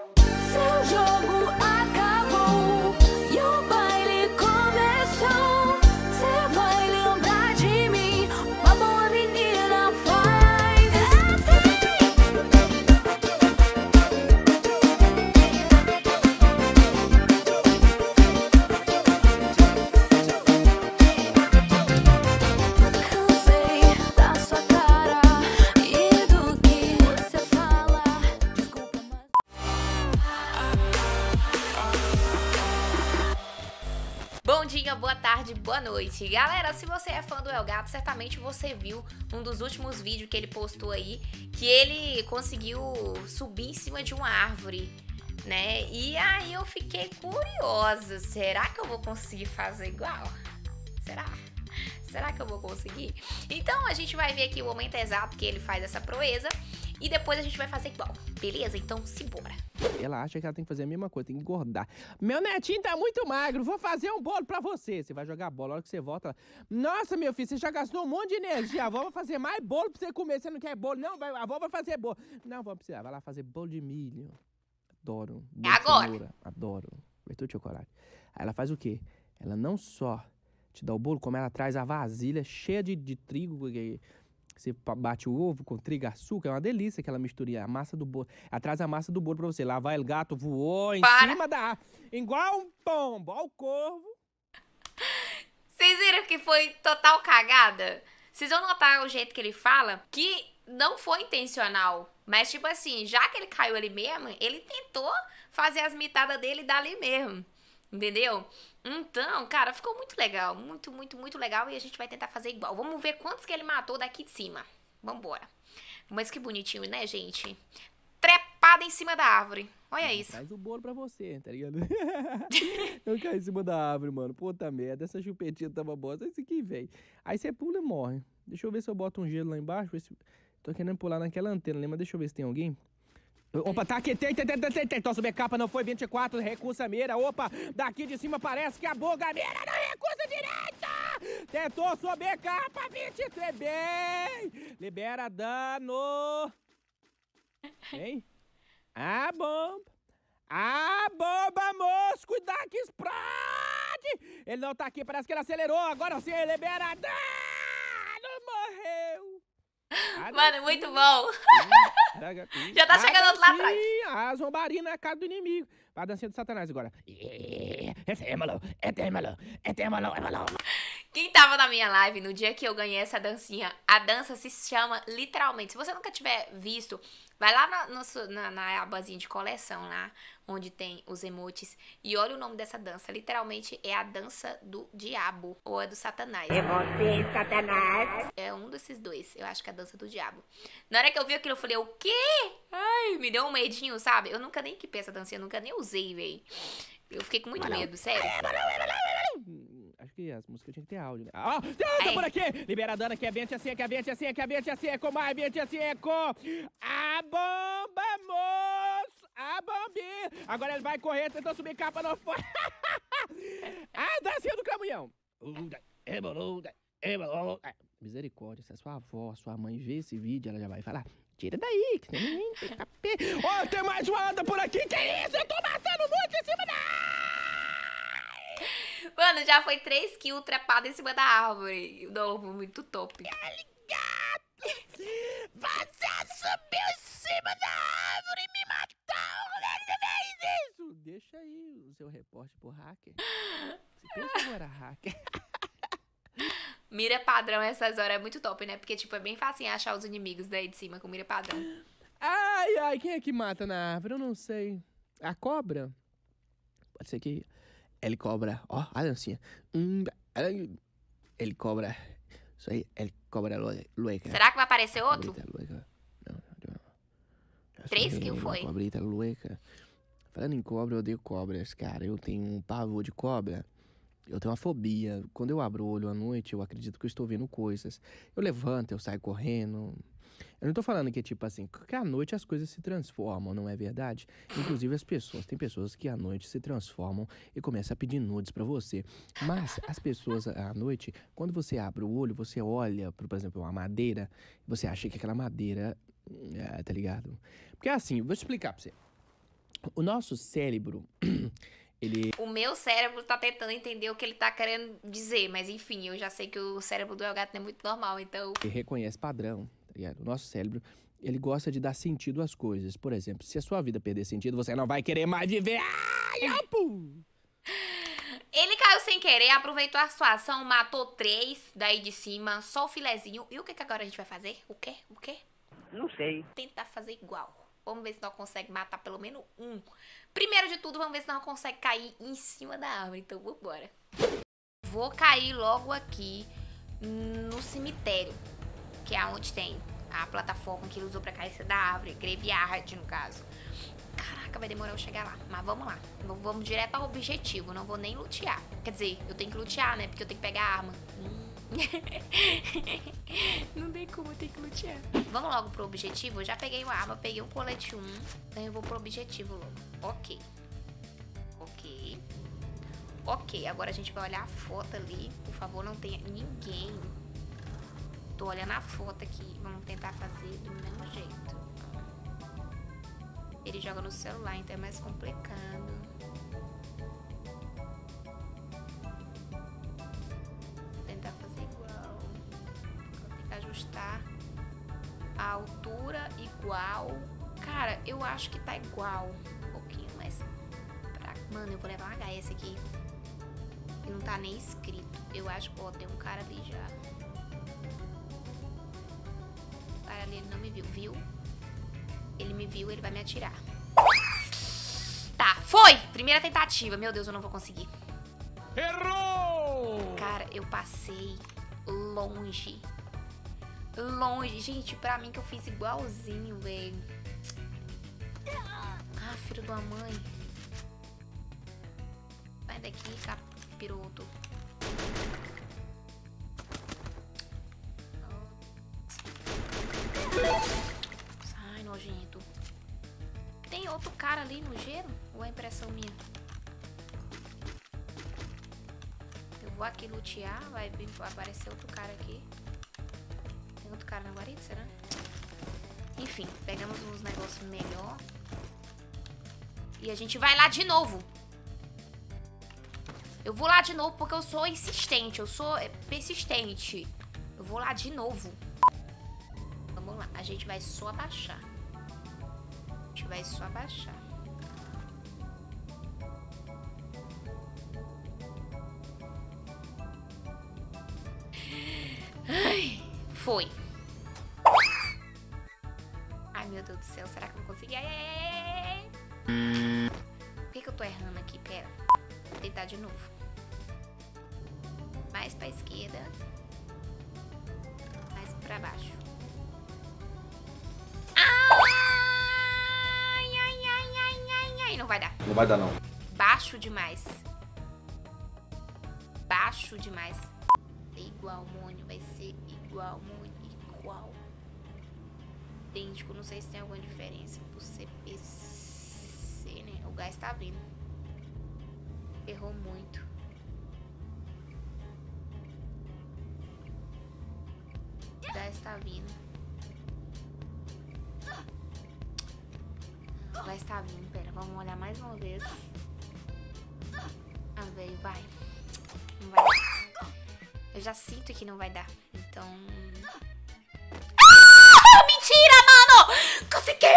Seu jogo acabou e o baile começou. Você vai lembrar de mim, uma boa menina faz assim. Cansei da sua cara e do que você fala. Desculpa, mas... Bom dia, boa tarde, boa noite. Galera, se você é fã do El Gato, certamente você viu um dos últimos vídeos que ele postou aí, que ele conseguiu subir em cima de uma árvore, né? E aí eu fiquei curiosa, será que eu vou conseguir fazer igual? Será? Será que eu vou conseguir? Então a gente vai ver aqui o momento exato que ele faz essa proeza e depois a gente vai fazer igual, beleza? Então simbora. Ela acha que ela tem que fazer a mesma coisa, tem que engordar. Meu netinho tá muito magro, vou fazer um bolo pra você. Você vai jogar bola, a hora que você volta lá. Nossa, meu filho, você já gastou um monte de energia. A avó vai fazer mais bolo pra você comer. Você não quer bolo? Não, a avó vai fazer bolo. Não, vamos precisar. Vai lá fazer bolo de milho. Adoro. É agora. Cenoura. Adoro. Cobertura de chocolate. Aí ela faz o quê? Ela não só te dá o bolo, como ela traz a vasilha cheia de trigo, porque você bate o ovo com trigo e açúcar, é uma delícia aquela misturinha, a massa do bolo. Ela traz a massa do bolo pra você. Lá vai o gato, voou em cima da... Igual um pombo, igual o corvo. Vocês viram que foi total cagada? Vocês vão notar o jeito que ele fala, que não foi intencional. Mas, tipo assim, já que ele caiu ali mesmo, ele tentou fazer as mitadas dele dali mesmo. Entendeu? Então, cara, ficou muito legal. Muito, muito, muito legal. E a gente vai tentar fazer igual. Vamos ver quantos que ele matou daqui de cima. Vambora. Mas que bonitinho, né, gente? Trepada em cima da árvore. Olha isso. Traz o bolo pra você, tá ligado? Eu caí em cima da árvore, mano. Puta merda, essa chupetinha tava bosta. Esse aqui, velho. Aí você pula e morre. Deixa eu ver se eu boto um gelo lá embaixo. Tô querendo pular naquela antena, lembra? Deixa eu ver se tem alguém. Opa, tá aqui, tem. Tosse capa, não foi 24, recursa mira. Opa, daqui de cima parece que a boga mira não recursa direita. Tentou subir capa, 23, bem. Libera dano. Vem. A bomba, moço, cuidado que explode. Ele não tá aqui, parece que ele acelerou. Agora sim, libera dano, morreu. Mano, muito bom. Já tá chegando lá atrás. A zombarina é a cara do inimigo. A dancinha do Satanás agora. Quem tava na minha live no dia que eu ganhei essa dancinha, a dança se chama literalmente. Se você nunca tiver visto, vai lá na abazinha de coleção lá, onde tem os emotes, e olha o nome dessa dança. Literalmente é a dança do diabo, ou é do Satanás. É você, Satanás. É um desses dois, eu acho que é a dança do diabo. Na hora que eu vi aquilo, eu falei, o quê? Ai, me deu um medinho, sabe? Eu nunca nem equipei essa dancinha, eu nunca nem usei, véi. Eu fiquei com muito medo, sério. Acho que as músicas tinham que ter áudio, né? Ah, tá por aqui! Libera dano, que é vente assim, que é vente assim, que é vente assim, com mais vente assim, com... A bomba, moço! A bombinha! Agora ele vai correr, tentou subir capa, não foi! A dancinha do caminhão! Misericórdia, se a sua avó, sua mãe vê esse vídeo, ela já vai falar: tira daí, que tem capeta. Ó, tem mais uma anda por aqui, que é isso? Eu tô matando muito em cima da... Mano, já foi 3 kills trepado em cima da árvore. Não, muito top. Gato! Você subiu em cima da árvore e me matou! Como é que você fez isso? Deixa aí o seu reporte pro hacker. Você pensa que eu era hacker? Mira padrão essas horas é muito top, né? Porque, tipo, é bem fácil achar os inimigos daí de cima com mira padrão. Ai, quem é que mata na árvore? Eu não sei. A cobra? Pode ser que... Ele cobra, ó, a dancinha. Ele cobra. Isso aí, ele cobra lueca. Será que vai aparecer outro? Lueca. Não. 3 kills foi. Cobrita, lueca. Falando em cobra, eu odeio cobras, cara. Eu tenho um pavor de cobra. Eu tenho uma fobia. Quando eu abro o olho à noite, eu acredito que eu estou vendo coisas. Eu levanto, eu saio correndo. Eu não tô falando que é tipo assim, que à noite as coisas se transformam, não é verdade? Inclusive as pessoas, tem pessoas que à noite se transformam e começam a pedir nudes pra você. Mas as pessoas à noite, quando você abre o olho, você olha, por exemplo, uma madeira, você acha que aquela madeira, tá ligado? Porque assim, vou explicar pra você. O nosso cérebro, O meu cérebro tá tentando entender o que ele tá querendo dizer, mas enfim, eu já sei que o cérebro do El Gato não é muito normal, então... ele reconhece padrão, tá ligado? O nosso cérebro, ele gosta de dar sentido às coisas. Por exemplo, se a sua vida perder sentido, você não vai querer mais viver. Ai, apu! Ele caiu sem querer, aproveitou a situação, matou 3 daí de cima, só o filezinho. E o que agora a gente vai fazer? O quê? O quê? Não sei. Tentar fazer igual. Vamos ver se nós conseguimos matar pelo menos um. Primeiro de tudo, vamos ver se nós conseguimos cair em cima da árvore. Então, vambora. Vou cair logo aqui no cemitério, que é onde tem a plataforma que ele usou pra cair da árvore. Graveyard, no caso. Caraca, vai demorar eu chegar lá. Mas vamos lá. Vamos direto ao objetivo. Não vou nem lutear. Quer dizer, eu tenho que lutear, né? Porque eu tenho que pegar a arma. Não tem como, eu tenho que lutear. Vamos logo pro objetivo. Eu já peguei uma arma, peguei um colete 1. Então eu vou pro objetivo logo. Ok. Ok. Ok, agora a gente vai olhar a foto ali. Por favor, não tenha ninguém. Tô olhando a foto aqui. Vamos tentar fazer do mesmo jeito. Ele joga no celular, então é mais complicado. Vou tentar fazer igual. Vou ter que ajustar a altura igual. Cara, eu acho que tá igual. Um pouquinho mais pra... Mano, eu vou levar um HS aqui. E não tá nem escrito. Eu acho que, ó, tem um cara ali já. O cara ali, ele não me viu. Viu? Ele me viu, ele vai me atirar. Tá, foi! Primeira tentativa. Meu Deus, eu não vou conseguir. Errou! Cara, eu passei longe. Longe. Gente, pra mim que eu fiz igualzinho, velho. Ah, filho da mãe. Sai daqui, capiroto. Sai, nojento. Tem outro cara ali no gelo? Ou é impressão minha? Eu vou aqui lutear, vai aparecer outro cara aqui. Tem outro cara na guarida, será? Enfim, pegamos uns negócios melhor. E a gente vai lá de novo. Eu vou lá de novo porque eu sou insistente, eu sou persistente. Eu vou lá de novo. Vamos lá, a gente vai só abaixar. A gente vai só abaixar. Ai, foi. Ai, meu Deus do céu, será que eu vou conseguir? Ai, ai, ai, ai. Por que eu tô errando aqui? Pera. Vou tentar de novo. Mais pra esquerda. Mais pra baixo. Ai, ai, ai, ai, ai, ai. Não vai dar. Não vai dar, não. Baixo demais. Baixo demais. Igual, Mônio. Vai ser igual, Mônio. Igual. Idêntico. Não sei se tem alguma diferença por ser PC, né? O gás tá vindo. Errou muito. O gás tá vindo. O gás tá vindo. Pera, vamos olhar mais uma vez. Ah, velho, vai. Não vai dar. Eu já sinto que não vai dar. Então... Ah! Mentira, mano! Consegui!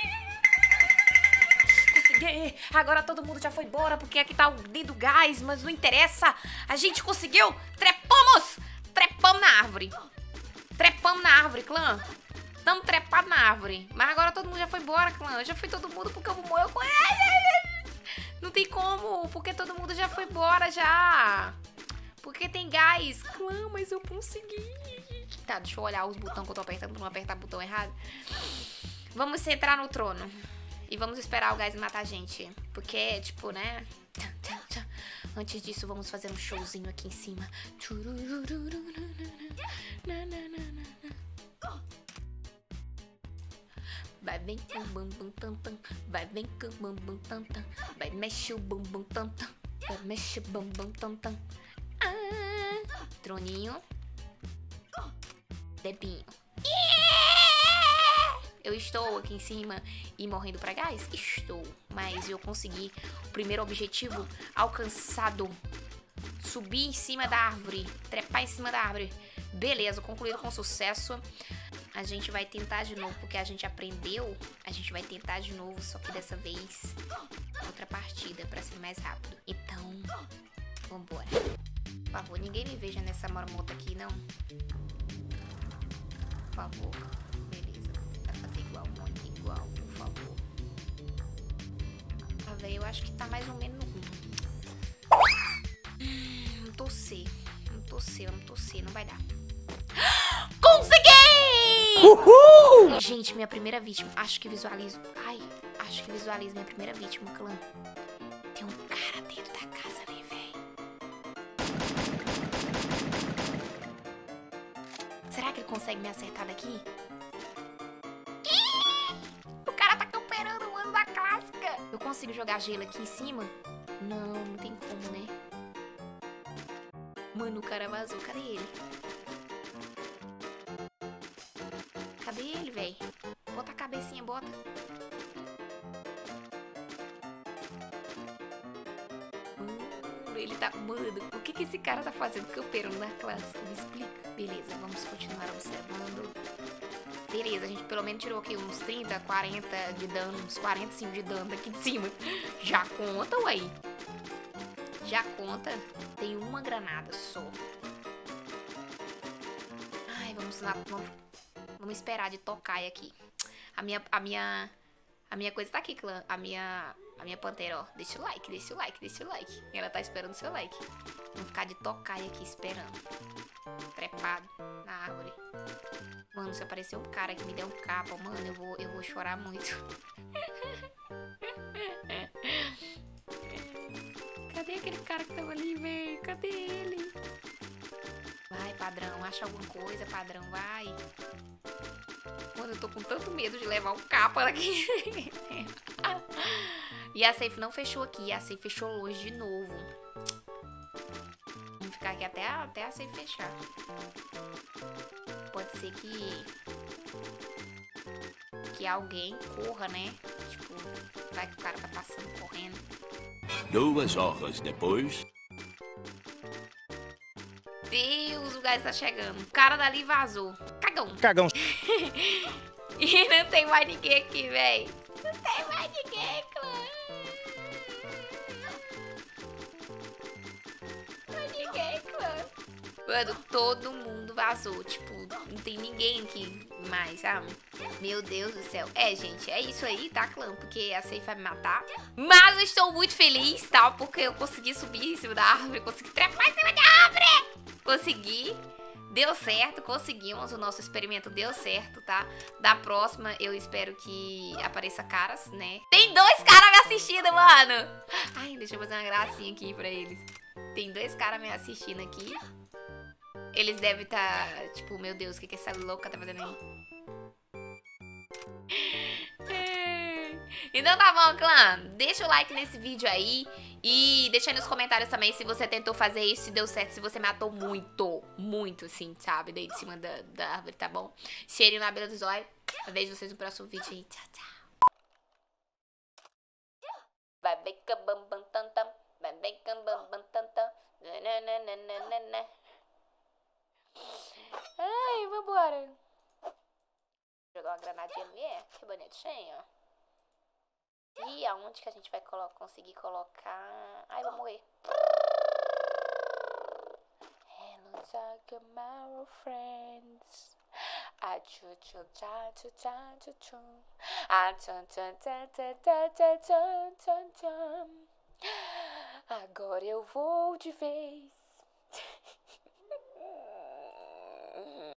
Consegui! Agora todo mundo já foi embora porque aqui tá o dedo gás, mas não interessa. A gente conseguiu! Trepamos! Trepamos na árvore. Trepamos na árvore, clã. Tamo trepado na árvore. Mas agora todo mundo já foi embora, clã. Eu já fui todo mundo porque eu vou morrer com... Não tem como, porque todo mundo já foi embora já. Porque tem gás. Clã, mas eu consegui. Tá, deixa eu olhar os botões que eu tô apertando pra não apertar o botão errado. Vamos entrar no trono. E vamos esperar o gás matar a gente. Porque, tipo, né? Antes disso, vamos fazer um showzinho aqui em cima. Vai vem com o bumbum tam tam, vai vem com o bumbum tam tam, vai mexe o bumbum tam tam, vai mexe o bumbum tam tam. Ah, troninho, Debinho. Yeah! Eu estou aqui em cima e morrendo pra gás? Estou. Mas eu consegui o primeiro objetivo alcançado. Subir em cima da árvore. Trepar em cima da árvore. Beleza, concluído com sucesso. A gente vai tentar de novo, porque a gente aprendeu. A gente vai tentar de novo, só que dessa vez outra partida, pra ser mais rápido. Então, vambora. Por favor, ninguém me veja nessa marmota aqui, não. Por favor. Beleza, vou tentar fazer igual, por favor. Tá, velho, eu acho que tá mais ou menos no rumo. Não torcer, não vai dar. Consegui! Uhul! Gente, minha primeira vítima. Acho que visualizo. Ai, acho que visualizo minha primeira vítima, clã. Tem um cara dentro da casa ali, velho. Será que ele consegue me acertar daqui? O cara tá camperando o ano da clássica. Eu consigo jogar gelo aqui em cima? Não tem como, né? Mano, o cara vazou. Cadê ele? Cadê ele, velho? Bota a cabecinha, bota. Ele tá... Mano, o que esse cara tá fazendo camperando na classe? Me explica. Beleza, vamos continuar observando. Beleza, a gente pelo menos tirou aqui uns 30, 40 de dano. Uns 45 de dano daqui de cima. Já conta, ué. Já conta. Tem uma granada só. Ai, vamos lá. Vamos esperar de tocar aqui. A minha coisa tá aqui, clã. A minha pantera, ó. Deixa o like. Ela tá esperando o seu like. Vamos ficar de tocar aqui esperando. Trepado na árvore. Mano, se aparecer um cara que me der um capa, mano, eu vou chorar muito. Cadê aquele cara que tava ali, velho? Cadê ele? Vai, padrão, acha alguma coisa, padrão, vai. Mano, eu tô com tanto medo de levar um capa daqui. E a safe não fechou aqui, a safe fechou longe de novo. Vamos ficar aqui até a safe fechar. Pode ser que alguém corra, né? Tipo, vai que o cara tá passando correndo. 2 horas depois. Deus, o gás tá chegando. O cara dali vazou. Cagão. Cagão. E não tem mais ninguém aqui, véi. Não tem mais ninguém, clã. Não tem ninguém, clã. Mano, todo mundo vazou. Tipo, não tem ninguém aqui mais, sabe? Meu Deus do céu. É, gente, é isso aí, tá, clã? Porque a safe vai me matar. Mas eu estou muito feliz, tá? Porque eu consegui subir em cima da árvore. Consegui trepar em cima da árvore. Consegui. Deu certo, conseguimos, o nosso experimento deu certo, tá? Da próxima, eu espero que apareça caras, né? Tem 2 caras me assistindo, mano! Ai, deixa eu fazer uma gracinha aqui pra eles. Tem 2 caras me assistindo aqui. Eles devem estar, tipo, meu Deus, o que essa louca tá fazendo aí? Então tá bom, clã. Deixa o like nesse vídeo aí. E deixa aí nos comentários também se você tentou fazer isso, se deu certo, se você matou muito, assim, sabe? Daí de cima da árvore, tá bom? Cheirinho na beira do zóio. Eu vejo vocês no próximo vídeo aí. Tchau, tchau. Vai bem bam bam tam tam. Vai bem bam bam tam tam. Ai, vambora. Jogar uma granadinha ali, que bonitinho. E aonde que a gente vai conseguir colocar... Ai, vou morrer. Hello, tomorrow, friends. Agora eu vou de vez.